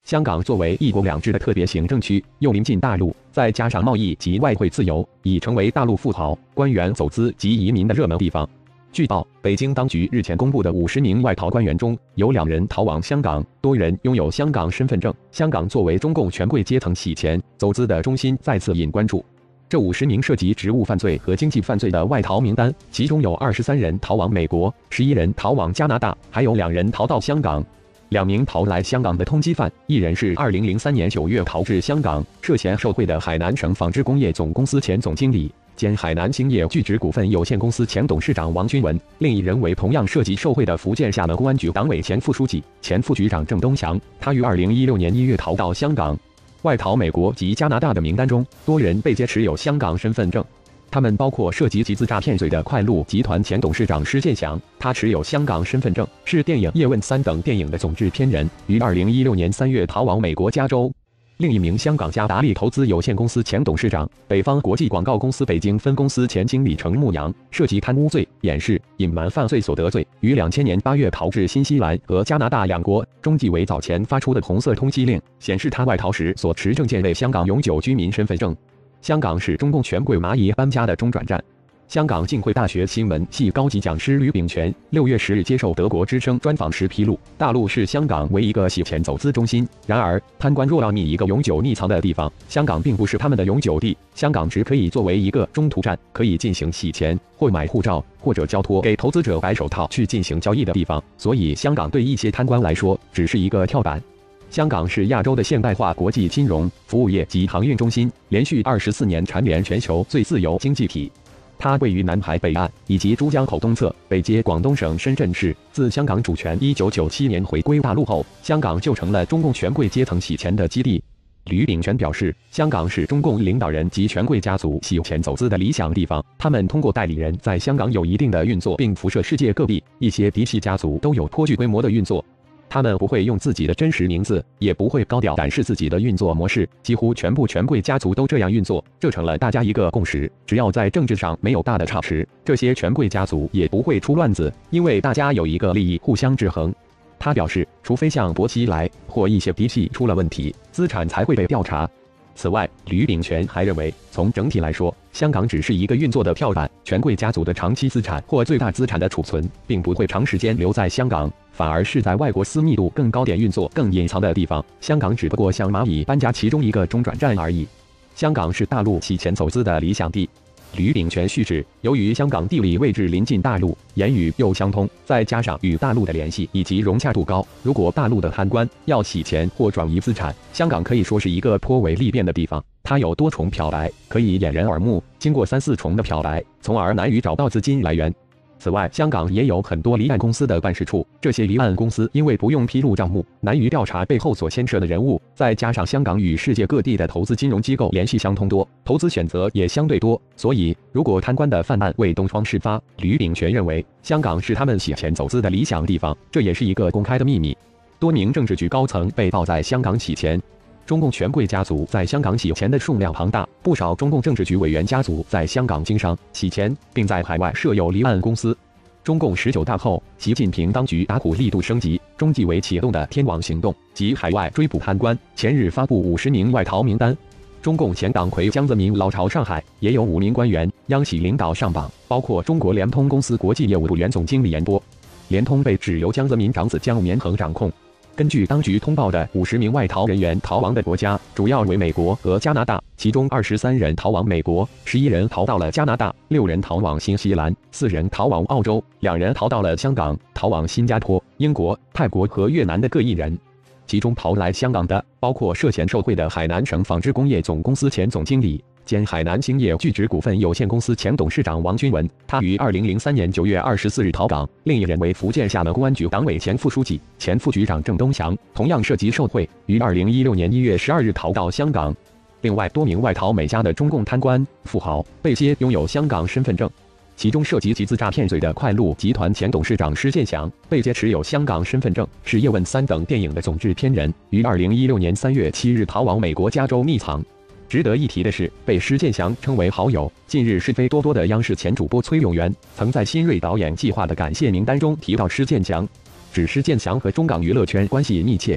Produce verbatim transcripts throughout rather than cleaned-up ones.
香港作为一国两制的特别行政区，又临近大陆，再加上贸易及外汇自由，已成为大陆富豪、官员走资及移民的热门地方。据报，北京当局日前公布的五十名外逃官员中，有两人逃往香港，多人拥有香港身份证。香港作为中共权贵阶层洗钱、走资的中心，再次引关注。这五十名涉及职务犯罪和经济犯罪的外逃名单，其中有二十三人逃往美国，十一人逃往加拿大，还有两人逃到香港。两名逃来香港的通缉犯，一人是二零零三年九月逃至香港，涉嫌受贿的海南省纺织工业总公司前总经理兼海南兴业聚酯股份有限公司前董事长王军文，另一人为同样涉及受贿的福建厦门公安局党委前副书记、前副局长郑东祥，他于二零一六年一月逃到香港。外逃美国及加拿大的名单中，多人被皆持有香港身份证。他们包括涉及集资诈骗罪的快鹿集团前董事长施建祥，他持有香港身份证，是电影《叶问三》等电影的总制片人，于二零一六年三月逃往美国加州。另一名香港加达利投资有限公司前董事长、北方国际广告公司北京分公司前经理程牧阳，涉及贪污罪、掩饰、隐瞒犯罪所得罪，于两千年八月逃至新西兰和加拿大两国。中纪委早前发出的红色通缉令显示，他外逃时所持证件为香港永久居民身份证。香港是中共权贵蚂蚁搬家的中转站。香港浸会大学新闻系高级讲师吕秉权六月十日接受德国之声专访时披露，大陆视香港为一个洗钱走资中心。然而，贪官若要觅一个永久匿藏的地方，香港并不是他们的永久地。香港只可以作为一个中途站，可以进行洗钱或买护照，或者交托给投资者白手套去进行交易的地方。所以，香港对一些贪官来说只是一个跳板。香港是亚洲的现代化国际金融、服务业及航运中心，连续二十四年蝉联全球最自由经济体。它位于南海北岸以及珠江口东侧，北接广东省深圳市。自香港主权一九九七年回归大陆后，香港就成了中共权贵阶层洗钱的基地。吕秉权表示，香港是中共领导人及权贵家族洗钱走资的理想地方。他们通过代理人在香港有一定的运作，并辐射世界各地。一些嫡系家族都有颇具规模的运作。他们不会用自己的真实名字，也不会高调展示自己的运作模式，几乎全部权贵家族都这样运作，这成了大家一个共识。只要在政治上没有大的差池，这些权贵家族也不会出乱子，因为大家有一个利益互相制衡。他表示，除非像薄熙来或一些嫡系出了问题，资产才会被调查。此外，吕秉权还认为，从整体来说，香港只是一个运作的跳板，权贵家族的长期资产或最大资产的储存，并不会长时间留在香港，反而是在外国私密度更高点运作、更隐藏的地方。香港只不过像蚂蚁搬家其中一个中转站而已。香港是大陆洗钱走资的理想地。吕秉权叙指，由于香港地理位置临近大陆，言语又相通，再加上与大陆的联系以及融洽度高，如果大陆的贪官要洗钱或转移资产，香港可以说是一个颇为利便的地方。它有多重漂白，可以掩人耳目，经过三四重的漂白，从而难于找到资金来源。此外，香港也有很多离岸公司的办事处，这些离岸公司因为不用披露账目，难于调查背后所牵涉的人物，再加上香港与世界各地的投资金融机构联系相通多，投资选择也相对多，所以如果贪官的犯案为东窗事发，吕秉权认为香港是他们洗钱走资的理想地方，这也是一个公开的秘密。多名政治局高层被曝在香港洗钱。中共权贵家族在香港洗钱的数量庞大，不少中共政治局委员家族在香港经商洗钱，并在海外设有离岸公司。中共十九大后，习近平当局打虎力度升级，中纪委启动的天网行动及海外追捕贪官，前日发布五十名外逃名单。中共前党魁江泽民老巢上海，也有五名官员、央企领导上榜，包括中国联通公司国际业务部原总经理严波。联通被指由江泽民长子江绵恒掌控。根据当局通报的五十名外逃人员逃亡的国家，主要为美国和加拿大，其中二十三人逃往美国，十一人逃到了加拿大，六人逃往新西兰，四人逃往澳洲，两人逃到了香港，逃往新加坡、英国、泰国和越南的各一人。其中逃来香港的，包括涉嫌受贿的海南省纺织工业总公司前总经理兼海南兴业聚酯股份有限公司前董事长王军文，他于二零零三年九月二十四日逃港。另一人为福建厦门公安局党委前副书记、前副局长郑东祥，同样涉及受贿，于二零一六年一月十二日逃到香港。另外，多名外逃美加的中共贪官、富豪被皆拥有香港身份证。其中涉及集资诈骗罪的快鹿集团前董事长施建祥，被皆持有香港身份证，是《叶问三》等电影的总制片人，于二零一六年三月七日逃往美国加州匿藏。值得一提的是，被施建祥称为好友、近日是非多多的央视前主播崔永元，曾在新锐导演计划的感谢名单中提到施建祥，指施建祥和中港娱乐圈关系密切。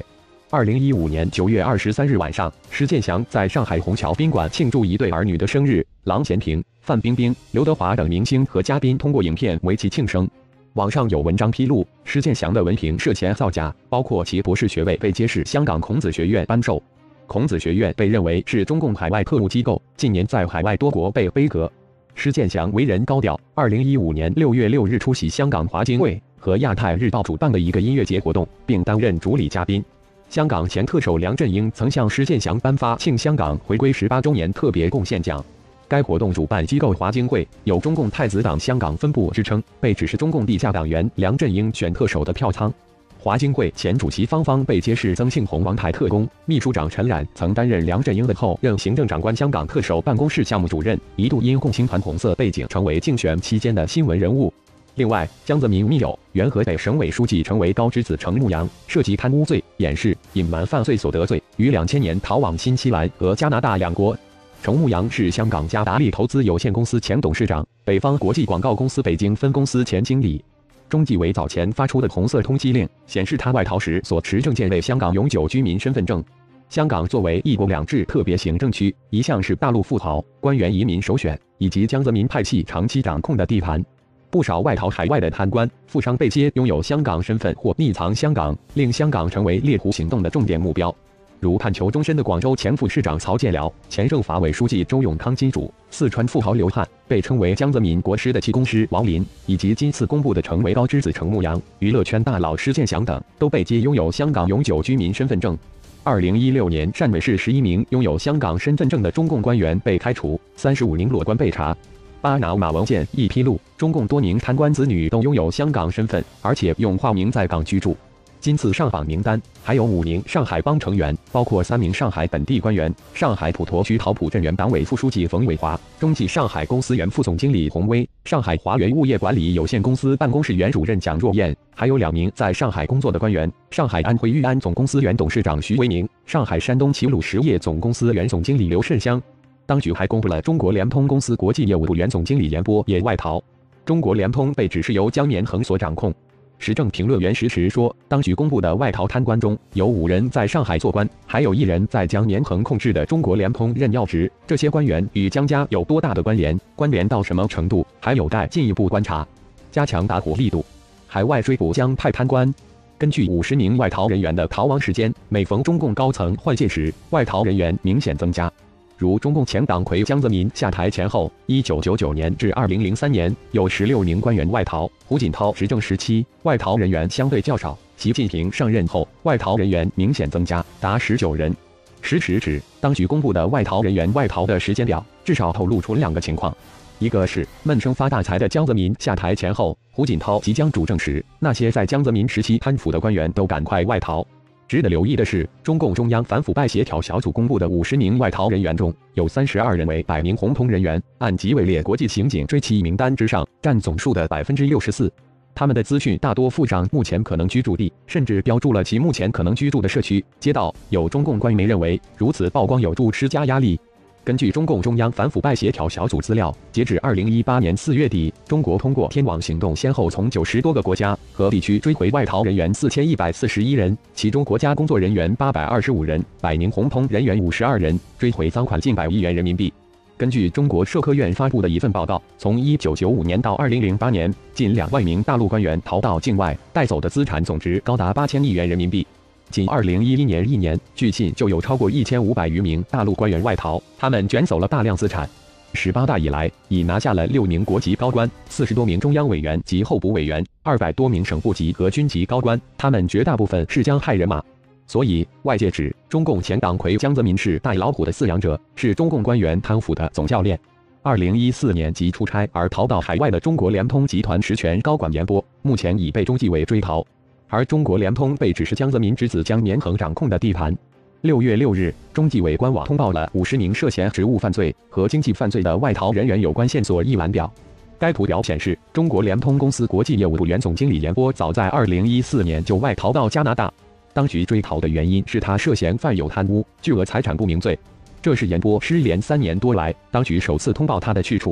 二零一五年九月二十三日晚上，施建祥在上海虹桥宾馆庆祝一对儿女的生日，郎咸平、范冰冰、刘德华等明星和嘉宾通过影片为其庆生。网上有文章披露，施建祥的文凭涉嫌造假，包括其博士学位被揭示香港孔子学院颁授。孔子学院被认为是中共海外特务机构，近年在海外多国被杯葛。施建祥为人高调，二零一五年六月六日出席香港华金会和亚太日报主办的一个音乐节活动，并担任主礼嘉宾。香港前特首梁振英曾向施建祥颁发庆香港回归十八周年特别贡献奖。该活动主办机构华金会有中共太子党香港分部之称，被指是中共地下党员梁振英选特首的票仓。华金会前主席方方被揭示曾庆红王牌特工，秘书长陈冉曾担任梁振英的后任行政长官香港特首办公室项目主任，一度因共青团红色背景成为竞选期间的新闻人物。另外，江泽民密友、原河北省委书记成为高之子程牧阳，涉及贪污罪、掩饰、隐瞒犯罪所得罪，于两千年逃往新西兰和加拿大两国。程牧阳是香港嘉达利投资有限公司前董事长，北方国际广告公司北京分公司前经理。中纪委早前发出的红色通缉令显示，他外逃时所持证件为香港永久居民身份证。香港作为一国两制特别行政区，一向是大陆富豪、官员移民首选，以及江泽民派系长期掌控的地盘。不少外逃海外的贪官、富商被揭拥有香港身份或匿藏香港，令香港成为猎狐行动的重点目标。如判囚终身的广州前副市长曹建辽、前政法委书记周永康金主、四川富豪刘汉，被称为江泽民国师的气功师王林，以及今次公布的成为高之子程牧阳、娱乐圈大佬施建祥等，都被揭拥有香港永久居民身份证。二零一六年，汕尾市十一名拥有香港身份证的中共官员被开除，三十五名裸官被查。巴拿马文件亦披露，中共多名贪官子女都拥有香港身份，而且用化名在港居住。今次上访名单还有五名上海帮成员，包括三名上海本地官员：上海普陀区桃浦镇原党委副书记冯伟华、中纪上海公司原副总经理洪威、上海华源物业管理有限公司办公室原主任蒋若燕，还有两名在上海工作的官员：上海安徽裕安总公司原董事长徐维宁、上海山东齐鲁实业总公司原总经理刘慎香。当局还公布了中国联通公司国际业务部原总经理严波也外逃。中国联通被指是由江绵恒所掌控。时政评论员石池说，当局公布的外逃贪官中有五人在上海做官，还有一人在江绵恒控制的中国联通任要职。这些官员与江家有多大的关联？关联到什么程度？还有待进一步观察。加强打虎力度，海外追捕江派贪官。根据五十名外逃人员的逃亡时间，每逢中共高层换届时，外逃人员明显增加。如中共前党魁江泽民下台前后，一九九九年至二零零三年有十六名官员外逃；胡锦涛执政时期，外逃人员相对较少；习近平上任后，外逃人员明显增加，达十九人。时指指，当局公布的外逃人员外逃的时间表，至少透露出两个情况：一个是闷声发大财的江泽民下台前后，胡锦涛即将主政时，那些在江泽民时期贪腐的官员都赶快外逃。值得留意的是，中共中央反腐败协调小组公布的五十名外逃人员中，有三十二人为百名红通人员，按即位列国际刑警追缉名单之上，占总数的百分之六十四。他们的资讯大多附上目前可能居住地，甚至标注了其目前可能居住的社区、街道。有中共官媒认为，如此曝光有助施加压力。根据中共中央反腐败协调小组资料，截止二零一八年四月底，中国通过天网行动，先后从九十多个国家和地区追回外逃人员四千一百四十一人，其中国家工作人员八百二十五人，百名红通人员五十二人，追回赃款近百亿元人民币。根据中国社科院发布的一份报告，从一九九五年到二零零八年，近两万名大陆官员逃到境外，带走的资产总值高达八千亿元人民币。仅二零一一年一年，据信就有超过一千五百余名大陆官员外逃，他们卷走了大量资产。十八大以来，已拿下了六名国级高官、四十多名中央委员及候补委员、二百多名省部级和军级高官，他们绝大部分是江派人马。所以，外界指中共前党魁江泽民是大老虎的饲养者，是中共官员贪腐的总教练。二零一四年即出差而逃到海外的中国联通集团实权高管严波，目前已被中纪委追逃。而中国联通被指是江泽民之子江绵恒掌控的地盘。六月六日，中纪委官网通报了五十名涉嫌职务犯罪和经济犯罪的外逃人员有关线索一览表。该图表显示，中国联通公司国际业务部原总经理严波早在二零一四年就外逃到加拿大，当局追逃的原因是他涉嫌犯有贪污、巨额财产不明罪。这是严波失联三年多来，当局首次通报他的去处。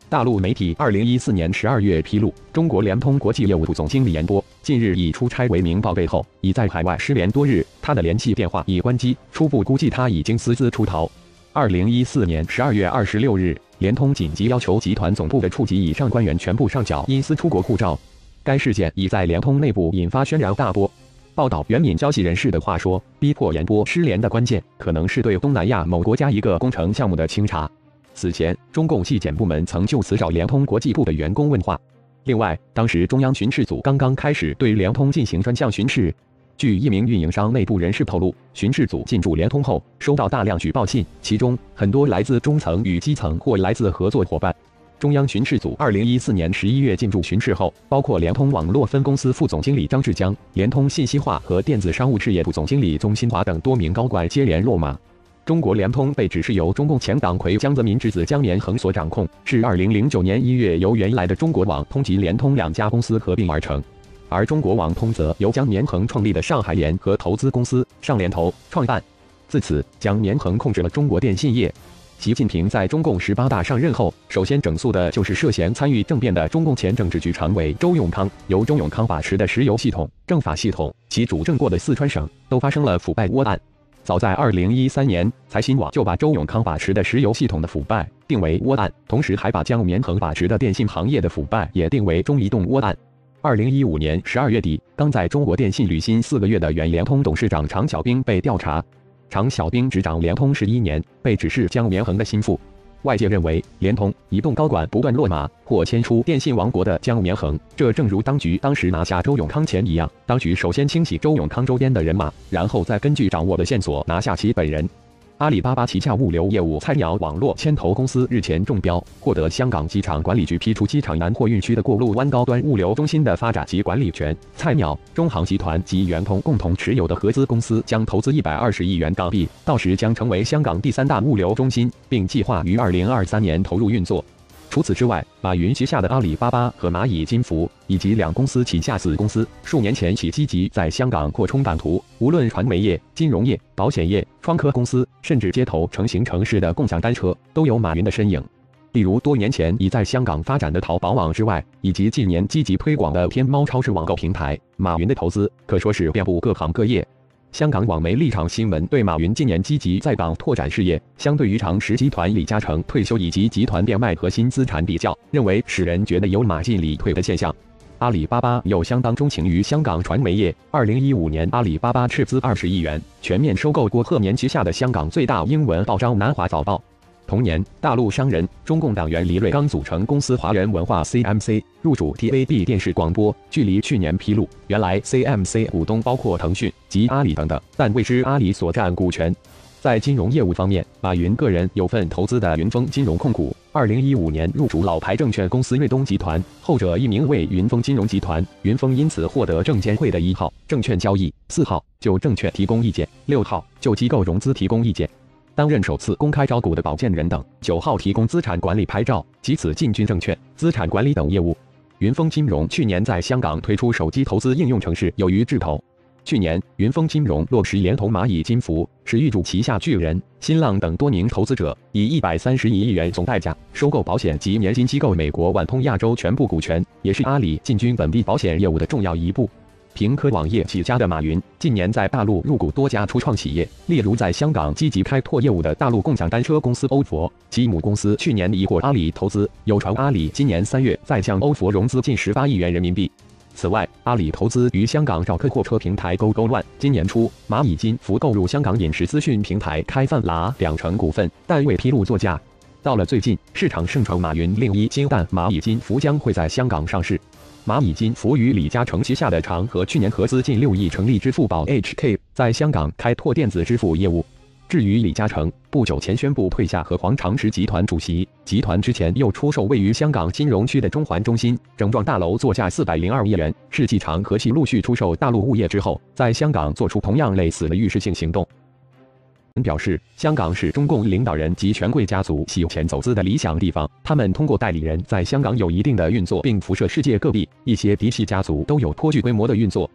大陆媒体二零一四年十二月披露，中国联通国际业务部总经理严波近日以出差为名报备后，已在海外失联多日，他的联系电话已关机，初步估计他已经私自出逃。二零一四年十二月二十六日，联通紧急要求集团总部的处级以上官员全部上缴因私出国护照。该事件已在联通内部引发轩然大波。报道援引消息人士的话说，逼迫严波失联的关键可能是对东南亚某国家一个工程项目的清查。此前，中共纪检部门曾就此找联通国际部的员工问话。另外，当时中央巡视组刚刚开始对联通进行专项巡视。据一名运营商内部人士透露，巡视组进驻联通后，收到大量举报信，其中很多来自中层与基层或来自合作伙伴。中央巡视组二零一四年十一月进驻巡视后，包括联通网络分公司副总经理张志江、联通信息化和电子商务事业部总经理宗新华等多名高管接连落马。中国联通被指是由中共前党魁江泽民之子江绵恒所掌控，是二零零九年一月由原来的中国网通及联通两家公司合并而成。而中国网通则由江绵恒创立的上海联合投资公司上联投创办。自此，江绵恒控制了中国电信业。习近平在中共十八大上任后，首先整肃的就是涉嫌参与政变的中共前政治局常委周永康。由周永康把持的石油系统、政法系统及主政过的四川省，都发生了腐败窝案。早在二零一三年，财新网就把周永康把持的石油系统的腐败定为窝案，同时还把江绵恒把持的电信行业的腐败也定为中移动窝案。二零一五年十二月底，刚在中国电信履新四个月的原联通董事长常小兵被调查。常小兵执掌联通十一年，被指是江绵恒的心腹。外界认为，联通、移动高管不断落马或迁出电信王国的江绵恒，这正如当局当时拿下周永康前一样，当局首先清洗周永康周边的人马，然后再根据掌握的线索拿下其本人。阿里巴巴旗下物流业务菜鸟网络牵头公司日前中标，获得香港机场管理局批出机场南货运区的过路湾高端物流中心的发展及管理权。菜鸟、中航集团及圆通共同持有的合资公司将投资一百二十亿元港币，到时将成为香港第三大物流中心，并计划于二零二三年投入运作。除此之外，马云旗下的阿里巴巴和蚂蚁金服以及两公司旗下子公司，数年前起积极在香港扩充版图，无论传媒业、金融业、保险业、创科公司，甚至街头成型城市的共享单车，都有马云的身影。例如多年前已在香港发展的淘宝网之外，以及近年积极推广的天猫超市网购平台，马云的投资可说是遍布各行各业。香港网媒立场新闻对马云今年积极在港拓展事业，相对于长实集团李嘉诚退休以及集团变卖核心资产比较，认为使人觉得有马进李退的现象。阿里巴巴又相当钟情于香港传媒业。二零一五年，阿里巴巴斥资二十亿元全面收购郭鹤年旗下的香港最大英文报章《南华早报》。同年，大陆商人、中共党员黎瑞刚组成公司华人文化 C M C 入主 T V B 电视广播。距离去年披露，原来 C M C 股东包括腾讯及阿里等等，但未知阿里所占股权。在金融业务方面，马云个人有份投资的云峰金融控股，二零一五年入主老牌证券公司瑞东集团，后者一名为云峰金融集团，云峰因此获得证监会的一号证券交易、四号就证券提供意见、六号就机构融资提供意见。担任首次公开招股的保荐人等，九号提供资产管理牌照，及此进军证券、资产管理等业务。云峰金融去年在香港推出手机投资应用程式，有于智投。去年，云峰金融落实连同蚂蚁金服、史玉柱旗下巨人、新浪等多名投资者，以一百三十一亿元总代价收购保险及年金机构美国万通亚洲全部股权，也是阿里进军本地保险业务的重要一步。凭科网业起家的马云，近年在大陆入股多家初创企业，例如在香港积极开拓业务的大陆共享单车公司欧佛，其母公司去年已获阿里投资，有传阿里今年三月再向欧佛融资近十八亿元人民币。此外，阿里投资于香港找客货车平台 GoGoOne， 今年初蚂蚁金服购入香港饮食资讯平台开饭啦两成股份，但未披露作价。到了最近，市场盛传马云另一金蛋蚂蚁金服将会在香港上市。蚂蚁金服与李嘉诚旗下的长和去年合资近六亿成立支付宝 H K， 在香港开拓电子支付业务。至于李嘉诚，不久前宣布退下和黄长实集团主席，集团之前又出售位于香港金融区的中环中心整幢大楼，作价四百零二亿元。世纪长和系陆续出售大陆物业之后，在香港做出同样类似的预示性行动。表示，香港是中共领导人及权贵家族洗钱走资的理想地方，他们通过代理人在香港有一定的运作，并辐射世界各地，一些嫡系家族都有颇具规模的运作。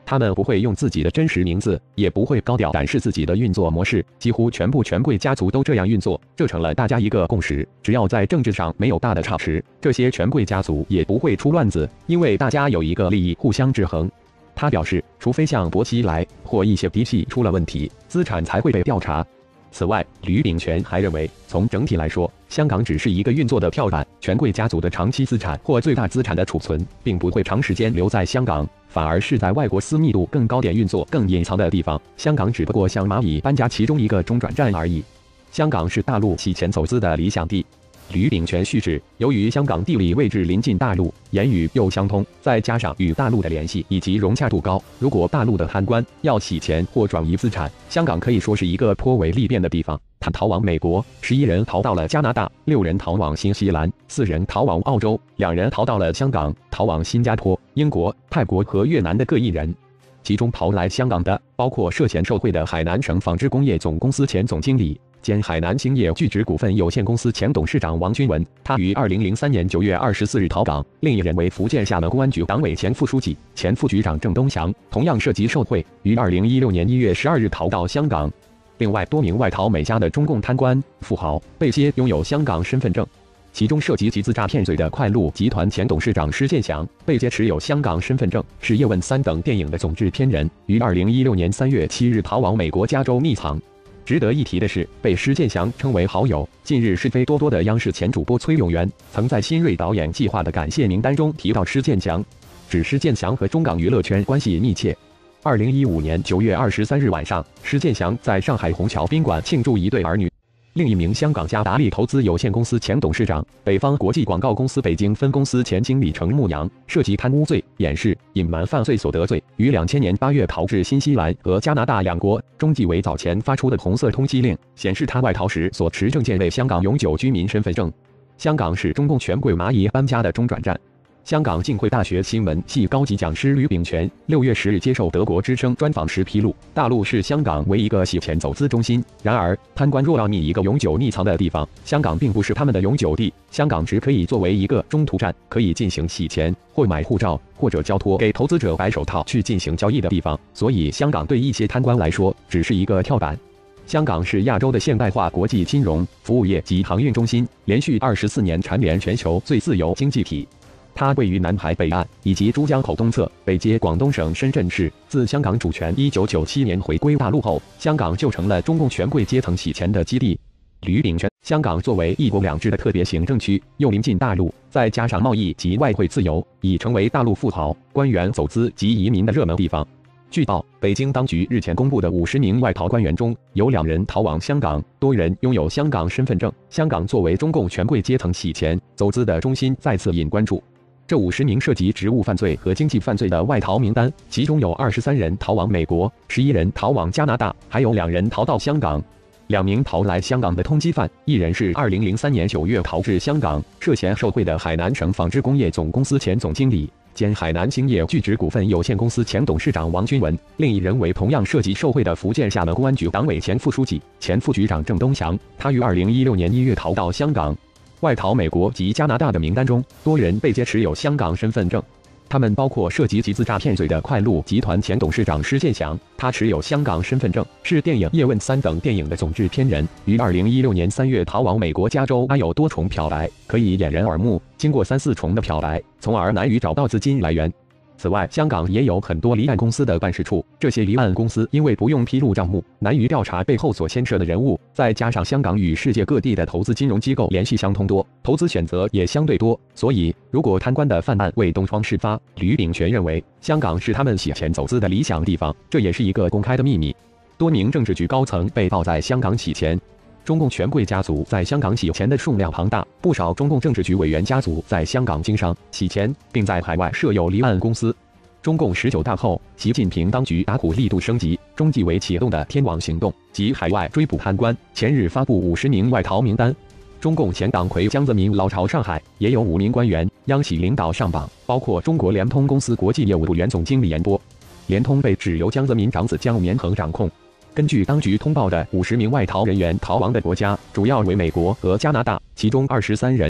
他们不会用自己的真实名字，也不会高调展示自己的运作模式，几乎全部权贵家族都这样运作，这成了大家一个共识。只要在政治上没有大的差池，这些权贵家族也不会出乱子，因为大家有一个利益互相制衡。他表示，除非像薄熙来或一些嫡系出了问题，资产才会被调查。此外，吕秉权还认为，从整体来说，香港只是一个运作的跳板，权贵家族的长期资产或最大资产的储存，并不会长时间留在香港，反而是在外国私密度更高点运作、更隐藏的地方。香港只不过像蚂蚁搬家其中一个中转站而已。香港是大陆洗钱走资的理想地。吕秉权叙事，由于香港地理位置临近大陆，言语又相通，再加上与大陆的联系以及融洽度高，如果大陆的贪官要洗钱或转移资产，香港可以说是一个颇为利便的地方。他逃往美国，十一人逃到了加拿大，六人逃往新西兰，四人逃往澳洲，两人逃到了香港，逃往新加坡、英国、泰国和越南的各一人。其中逃来香港的，包括涉嫌受贿的海南省纺织工业总公司前总经理兼海南兴业聚酯股份有限公司前董事长王君文，他于二零零三年九月二十四日逃港；另一人为福建厦门公安局党委前副书记、前副局长郑东祥，同样涉及受贿，于二零一六年一月十二日逃到香港。另外，多名外逃美加的中共贪官、富豪被揭拥有香港身份证。其中涉及集资诈骗罪的快鹿集团前董事长施建祥被揭持有香港身份证，是《叶问三》等电影的总制片人，于二零一六年三月七日逃往美国加州匿藏。值得一提的是，被施建祥称为好友、近日是非多多的央视前主播崔永元，曾在新锐导演计划的感谢名单中提到施建祥，指施建祥和中港娱乐圈关系密切。二零一五年九月二十三日晚上，施建祥在上海虹桥宾馆庆祝一对儿女。另一名香港嘉达利投资有限公司前董事长、北方国际广告公司北京分公司前经理程牧阳，涉及贪污罪、掩饰、隐瞒犯罪所得罪，于两千年八月逃至新西兰和加拿大两国。中纪委早前发出的红色通缉令显示，他外逃时所持证件为香港永久居民身份证。香港是中共权贵蚂蚁搬家的中转站。香港浸会大学新闻系高级讲师吕秉权六月十日接受德国之声专访时披露，大陆是香港为一个洗钱走资中心。然而，贪官若要觅一个永久匿藏的地方，香港并不是他们的永久地，香港只可以作为一个中途站，可以进行洗钱或买护照，或者交托给投资者白手套去进行交易的地方。所以，香港对一些贪官来说只是一个跳板。香港是亚洲的现代化国际金融、服务业及航运中心，连续二十四年蝉联全球最自由经济体。它位于南海北岸以及珠江口东侧，北接广东省深圳市。自香港主权一九九七年回归大陆后，香港就成了中共权贵阶层洗钱的基地。吕秉权，香港作为一国两制的特别行政区，又临近大陆，再加上贸易及外汇自由，已成为大陆富豪、官员走资及移民的热门地方。据报，北京当局日前公布的五十名外逃官员中，有两人逃往香港，多人拥有香港身份证。香港作为中共权贵阶层洗钱走资的中心，再次引关注。这五十名涉及职务犯罪和经济犯罪的外逃名单，其中有二十三人逃往美国，十一人逃往加拿大，还有两人逃到香港。两名逃来香港的通缉犯，一人是二零零三年九月逃至香港，涉嫌受贿的海南省纺织工业总公司前总经理兼海南兴业聚酯股份有限公司前董事长王君文，另一人为同样涉及受贿的福建厦门公安局党委前副书记、前副局长郑东祥，他于二零一六年一月逃到香港。外逃美国及加拿大的名单中，多人被揭持有香港身份证，他们包括涉及集资诈骗罪的快鹿集团前董事长施建祥，他持有香港身份证，是电影《叶问三》等电影的总制片人，于二零一六年三月逃往美国加州。他有多重漂白，可以掩人耳目，经过三四重的漂白，从而难于找到资金来源。此外，香港也有很多离岸公司的办事处，这些离岸公司因为不用披露账目，难于调查背后所牵涉的人物，再加上香港与世界各地的投资金融机构联系相通多，投资选择也相对多，所以如果贪官的犯案为东窗事发，吕秉权认为香港是他们洗钱走资的理想地方，这也是一个公开的秘密。多名政治局高层被曝在香港洗钱。中共权贵家族在香港洗钱的数量庞大，不少中共政治局委员家族在香港经商洗钱，并在海外设有离岸公司。中共十九大后，习近平当局打虎力度升级，中纪委启动的天网行动及海外追捕贪官，前日发布五十名外逃名单。中共前党魁江泽民老巢上海，也有五名官员、央企领导上榜，包括中国联通公司国际业务部原总经理严波。联通被指由江泽民长子江绵恒掌控。根据当局通报的五十名外逃人员逃亡的国家，主要为美国和加拿大，其中二十三人